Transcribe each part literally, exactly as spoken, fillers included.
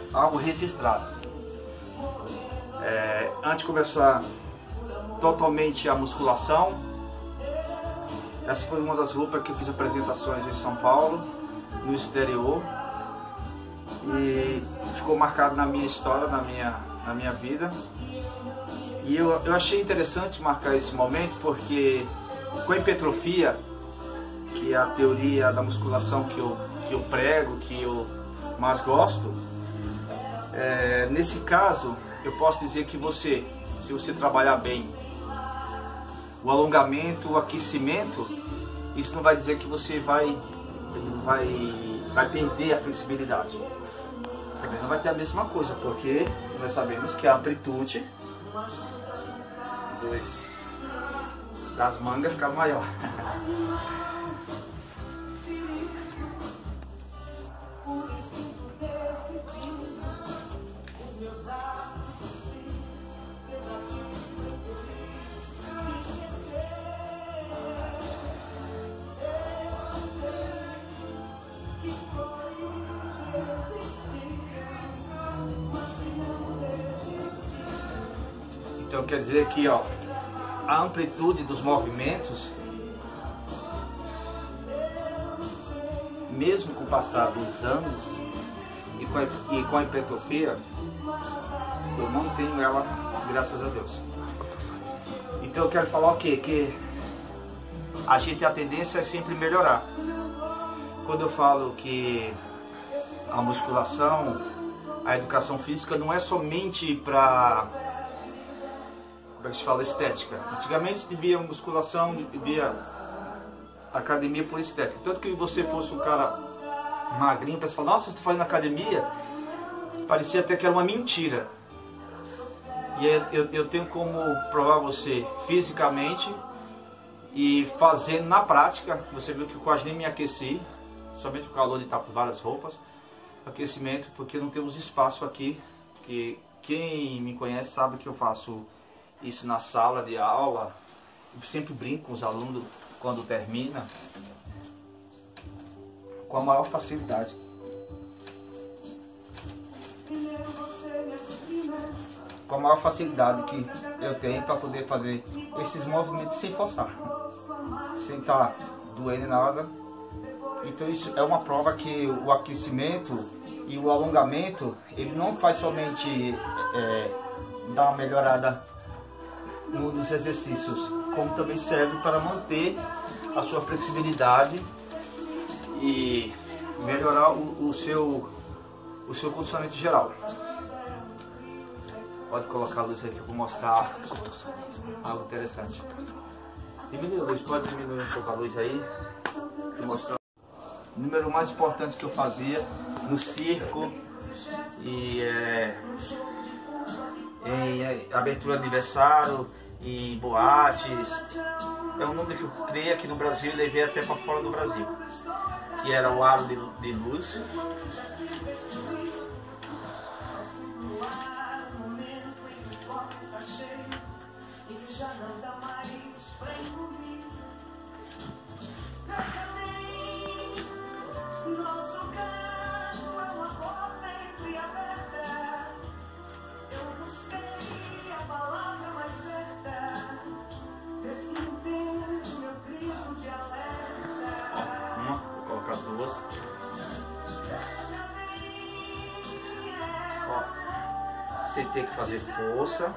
algo registrado. É, antes de começar totalmente a musculação, essa foi uma das roupas que eu fiz apresentações em São Paulo, no exterior, e ficou marcado na minha história, na minha, na minha vida. E eu, eu achei interessante marcar esse momento porque com a hipertrofia, que é a teoria da musculação que eu, que eu prego, que eu mais gosto, é, nesse caso eu posso dizer que você, se você trabalhar bem o alongamento, o aquecimento, isso não vai dizer que você vai, vai, vai perder a flexibilidade. Também não vai ter a mesma coisa, porque nós sabemos que a amplitude dos, das mangas fica maior. Então quer dizer que, ó, a amplitude dos movimentos, mesmo com o passar dos anos e com a, e com a hipertrofia, eu mantenho ela, graças a Deus. Então eu quero falar o quê? Que a gente, a tendência é sempre melhorar. Quando eu falo que a musculação, a educação física não é somente para, como é que se fala, estética. Antigamente via musculação, via academia por estética. Tanto que você fosse um cara magrinho, para você falar, nossa, você está fazendo academia, parecia até que era uma mentira. E eu, eu tenho como provar você fisicamente e fazendo na prática. Você viu que eu quase nem me aqueci, somente o calor de estar com várias roupas. Aquecimento, porque não temos espaço aqui, que quem me conhece sabe que eu faço isso na sala de aula. Eu sempre brinco com os alunos quando termina, com a maior facilidade. Com a maior facilidade que eu tenho para poder fazer esses movimentos sem forçar, sem estar doendo nada. Então isso é uma prova que o aquecimento e o alongamento, ele não faz somente é, dar uma melhorada no, nos exercícios, como também serve para manter a sua flexibilidade e melhorar o, o, seu, o seu condicionamento geral. Pode colocar a luz aí que eu vou mostrar algo interessante. Diminui a luz, pode diminuir um pouco a luz aí e mostrar. O número mais importante que eu fazia no circo e é, em abertura de aniversário, em boates, é um número que eu criei aqui no Brasil e levei até para fora do Brasil, que era o aro de, de luz. As duas. Ó, você tem que fazer força.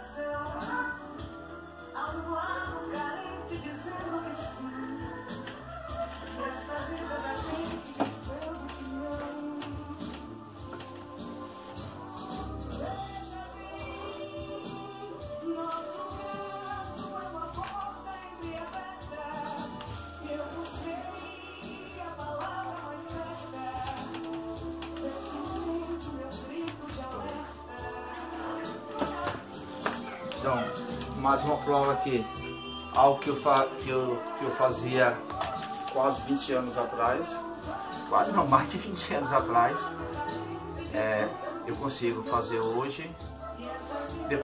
Então, mais uma prova aqui, algo que eu, fa que eu, que eu fazia quase vinte anos atrás, quase não, mais de vinte anos atrás, é, eu consigo fazer hoje